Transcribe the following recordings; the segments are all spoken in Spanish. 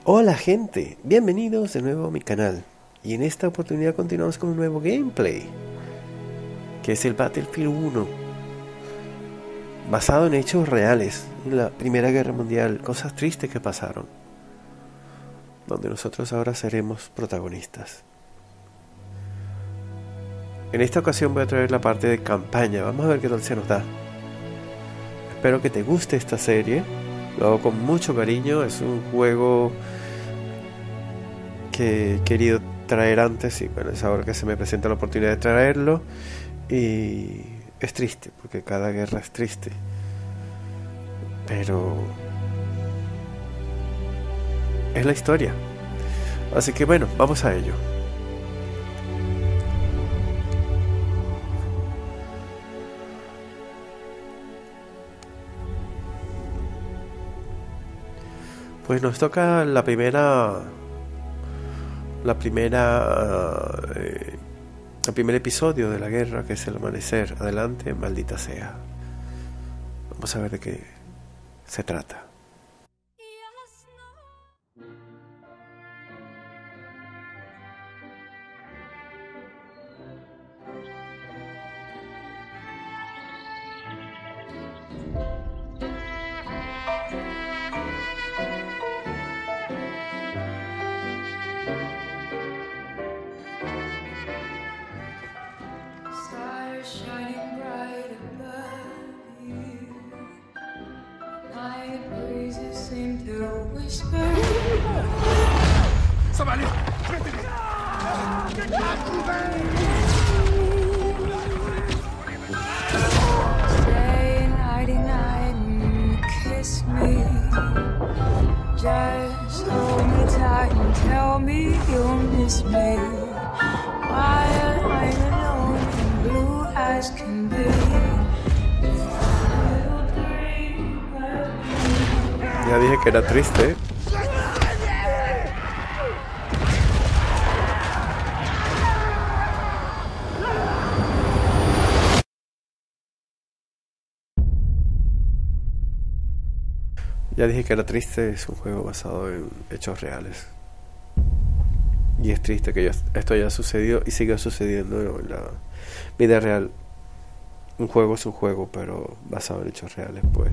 Hola gente, bienvenidos de nuevo a mi canal. Y en esta oportunidad continuamos con un nuevo gameplay, que es el Battlefield 1, basado en hechos reales, en la Primera Guerra Mundial, cosas tristes que pasaron, donde nosotros ahora seremos protagonistas. En esta ocasión voy a traer la parte de campaña, vamos a ver qué tal se nos da. Espero que te guste esta serie, lo hago con mucho cariño, es un juego que he querido traer antes y bueno, es ahora que se me presenta la oportunidad de traerlo. Y es triste, porque cada guerra es triste, pero es la historia. Así que bueno, vamos a ello. Pues nos toca el primer episodio de la guerra, que es el amanecer. Adelante, maldita sea. Vamos a ver de qué se trata. Ya dije que era triste. Ya dije que era triste, es un juego basado en hechos reales. Y es triste que esto haya sucedido y siga sucediendo en la vida real. Un juego es un juego, pero basado en hechos reales, pues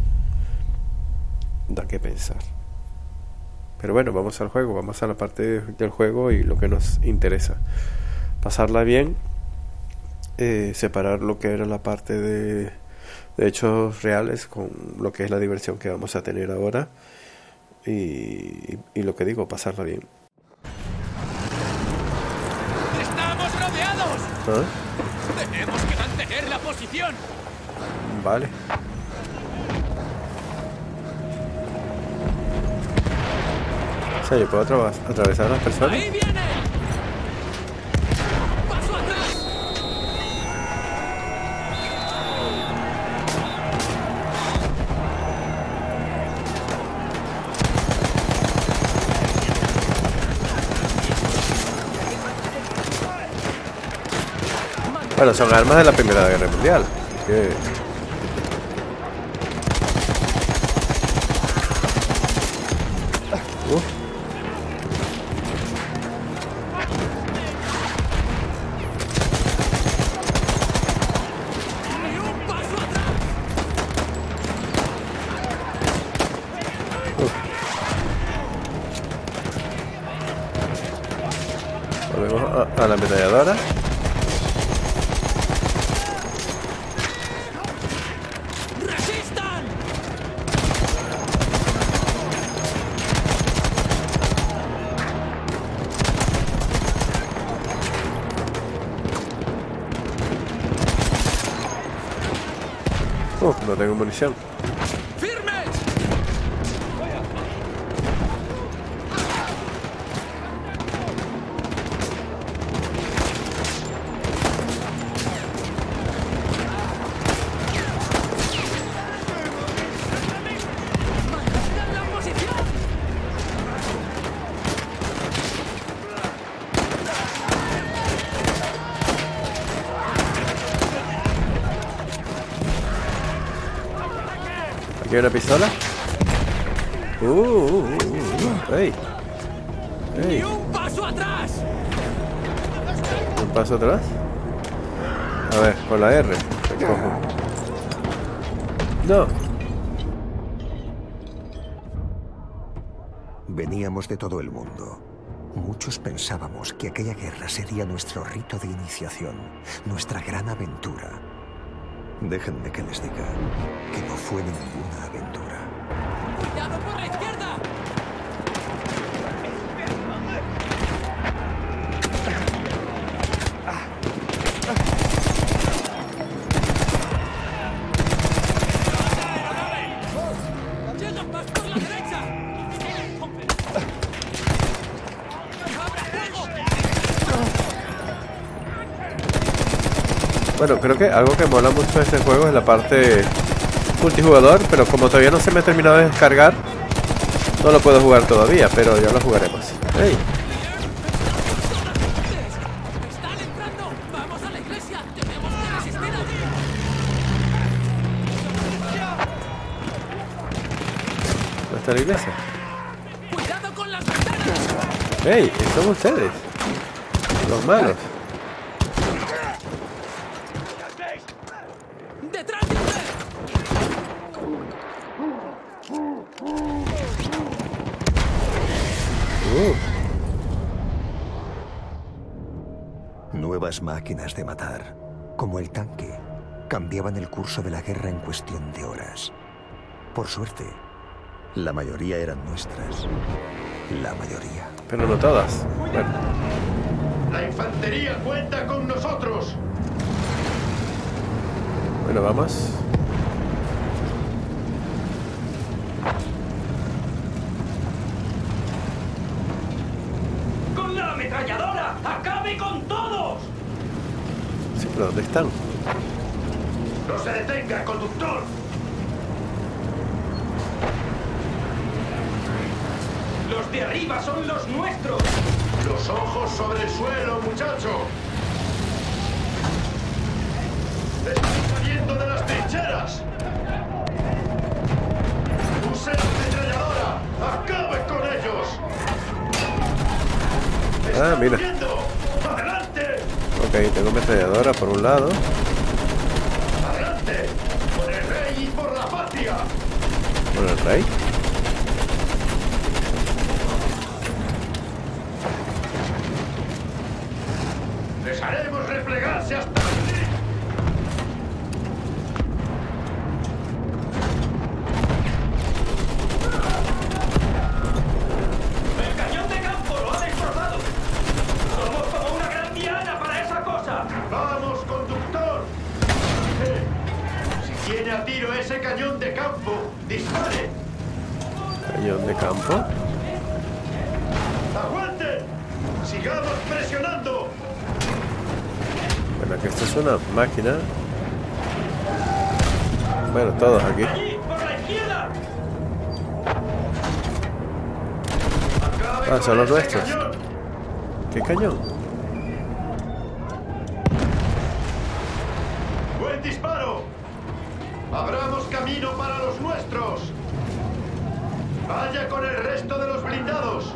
da que pensar. Pero bueno, vamos al juego, vamos a la parte del juego y lo que nos interesa. Pasarla bien, separar lo que era la parte de hechos reales con lo que es la diversión que vamos a tener ahora. Y lo que digo, pasarla bien. ¡Estamos rodeados! ¿Ah? ¡Tenemos que mantener la posición! Vale. O sea, yo puedo atravesar a las personas. ¡Ahí viene! ¡Paso atrás! Bueno, son armas de la Primera Guerra Mundial. Así que... ¡Ni un paso atrás! Volvemos a la ametralladora. ¡Resistan! No tengo munición. ¡Firmes! ¡Mantengan la posición! Aquí hay una pistola. Ey. ¡Ni Ey. un paso atrás! Un paso atrás. A ver, con la R. Me cojo. No. Veníamos de todo el mundo. Muchos pensábamos que aquella guerra sería nuestro rito de iniciación, nuestra gran aventura. Déjenme que les diga que no fue ninguna aventura. ¡Cuidado por la izquierda! ¡Llegan más por la derecha! ¡Abre fuego! Bueno, creo que algo que mola mucho de este juego es la parte multijugador, pero como todavía no se me ha terminado de descargar, no lo puedo jugar todavía, pero ya lo jugaremos. ¡Ey! ¡Están entrando! ¡Vamos a la iglesia! ¡Tenemos que resistir allí! ¿Dónde está la iglesia? ¡Cuidado con las ventanas! ¡Ey! Son ustedes. Los malos. ¡Detrás de usted! Nuevas máquinas de matar, como el tanque, cambiaban el curso de la guerra en cuestión de horas. Por suerte, la mayoría eran nuestras. La mayoría. Pero no todas. Bueno, La infantería cuenta con nosotros. bueno, vamos. ¡Con la ametralladora! ¡Acabe con todos! Sí, pero ¿dónde están? ¡No se detenga, conductor! ¡Los de arriba son los nuestros! ¡Los ojos sobre el suelo, muchacho! ¡Están saliendo de las trincheras! ¡Use la ametralladora! ¡Acabe con ellos! Ah, mira. ¡Huyendo! ¡Adelante! Ok, tengo ametralladora por un lado. ¡Adelante! ¡Por el rey y por la patria! Por el rey. ¡Les haremos replegarse hasta aquí! ¡El cañón de campo lo ha destrozado! ¡Somos como una gran diana para esa cosa! ¡Vamos, conductor! Si tiene a tiro ese cañón de campo, dispare. Cañón de campo. ¡Aguanten! ¡Sigamos presionando! Bueno, que esto es una máquina. Bueno, todos aquí. ¡Allí, por la izquierda! Ah, son los ¡Acabe con ese nuestros. cañón! ¿Qué cañón? ¡Buen disparo! ¡Abramos camino para los nuestros! ¡Vaya con el resto de los blindados!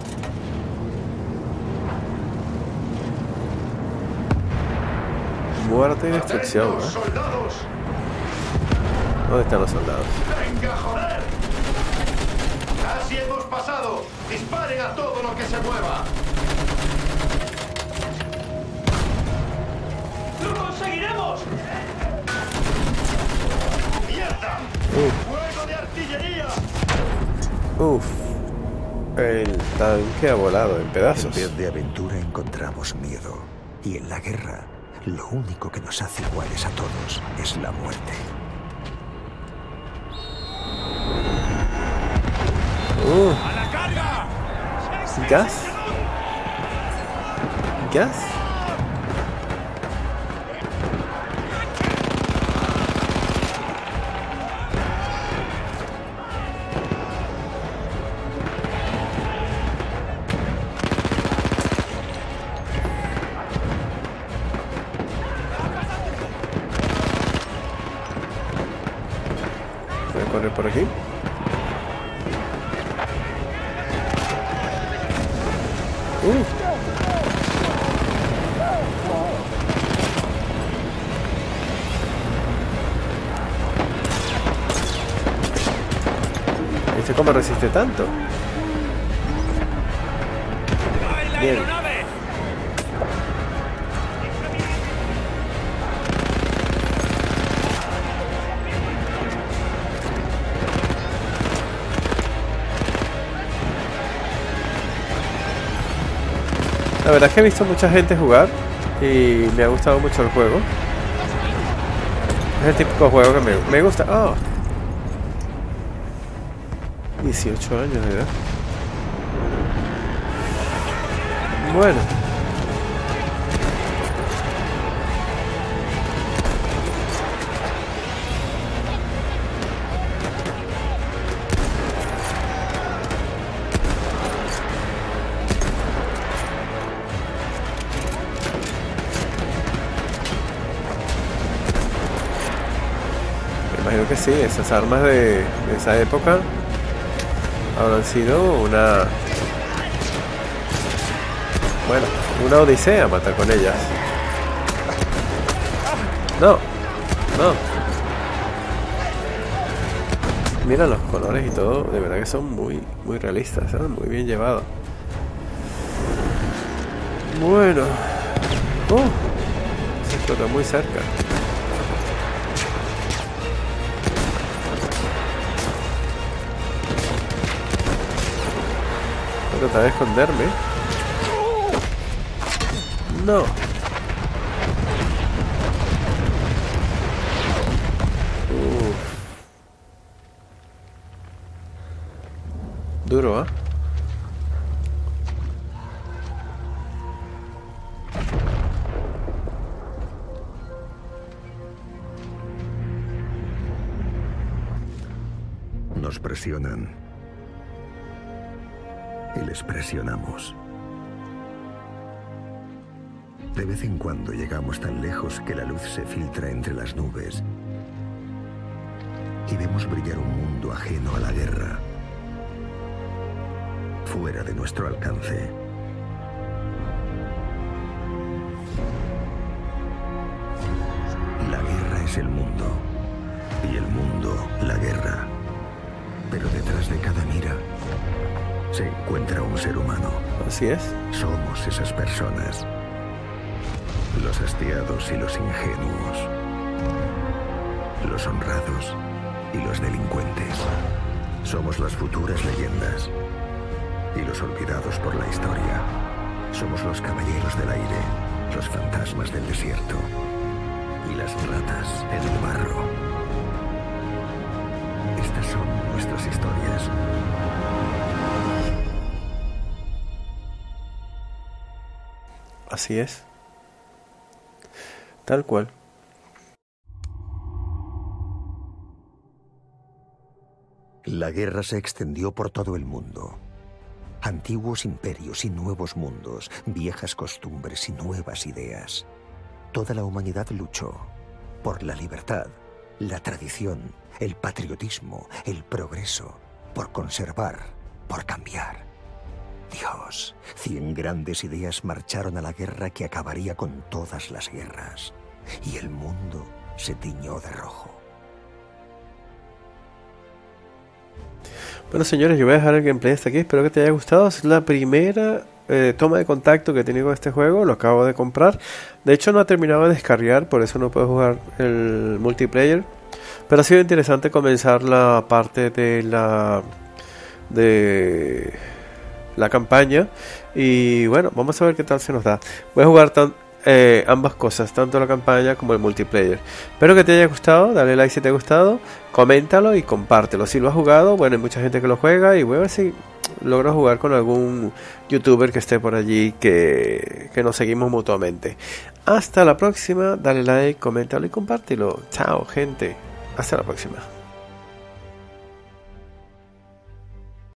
Muerte y destrucción, ¡Atentos, ¿eh? soldados! ¿Dónde están los soldados? ¡Venga, joder! ¡Casi hemos pasado! ¡Disparen a todo lo que se mueva! ¡Lo conseguiremos! ¡Mierda! ¡Fuego de artillería! Uf. El tanque ha volado en En pedazos. vez de aventura encontramos miedo. Y en la guerra, lo único que nos hace iguales a todos es la muerte. ¡A la carga! ¿Gas? ¿Gas? Voy a correr por aquí. sé cómo resiste tanto. Bien. La verdad es que he visto mucha gente jugar y me ha gustado mucho el juego. Es el típico juego que me gusta. Oh. 18 años de edad. Bueno. Me imagino que sí, esas armas de esa época habrán sido una odisea matar con ellas. No. Mira los colores y todo, de verdad que son muy realistas, ¿eh? Muy bien llevados. Bueno. Se explota muy cerca. Voy a tratar de esconderme. No. Duro, ¿ah? Nos presionan. Y les presionamos. De vez en cuando llegamos tan lejos que la luz se filtra entre las nubes y vemos brillar un mundo ajeno a la guerra, fuera de nuestro alcance. La guerra es el mundo y el mundo la guerra. Pero detrás de cada mira se encuentra un ser humano. Así es. Somos esas personas. Los hastiados y los ingenuos. Los honrados y los delincuentes. Somos las futuras leyendas y los olvidados por la historia. Somos los caballeros del aire, los fantasmas del desierto y las ratas en el barro. Estas son nuestras historias. Así es. Tal cual. La guerra se extendió por todo el mundo. Antiguos imperios y nuevos mundos, viejas costumbres y nuevas ideas. Toda la humanidad luchó por la libertad, la tradición, el patriotismo, el progreso, por conservar, por cambiar. Dios, 100 grandes ideas marcharon a la guerra que acabaría con todas las guerras. Y el mundo se tiñó de rojo. Bueno, señores, yo voy a dejar el gameplay hasta aquí. Espero que te haya gustado. Es la primera toma de contacto que he tenido con este juego. Lo acabo de comprar. De hecho, no ha terminado de descargar, por eso no puedo jugar el multiplayer. Pero ha sido interesante comenzar la parte de la campaña. Y bueno, vamos a ver qué tal se nos da. Voy a jugar ambas cosas, tanto la campaña como el multiplayer. Espero que te haya gustado, dale like si te ha gustado, coméntalo y compártelo. Si lo has jugado, bueno, hay mucha gente que lo juega y voy a ver si logro jugar con algún youtuber que esté por allí que nos seguimos mutuamente. Hasta la próxima, dale like, coméntalo y compártelo. Chao, gente. Hasta la próxima.